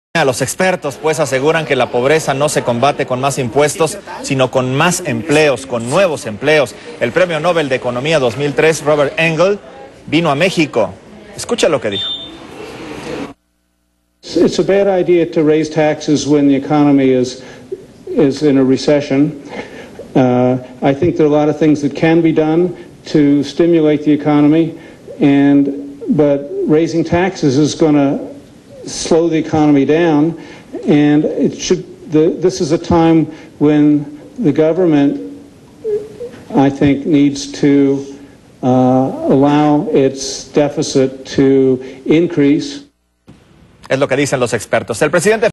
Los expertos pues aseguran que la pobreza no se combate con más impuestos, sino con más empleos, con nuevos empleos. El Premio Nobel de Economía 2003, Robert Engle, vino a México. Escucha lo que dijo. It's a bad idea to raise taxes when the economy is in a recession. I think there are a lot of things that can be done to stimulate the economy, but raising taxes is going to slow the economy down, and this is a time when the government, I think, needs to allow its deficit to increase. Es lo que dicen los expertos. El presidente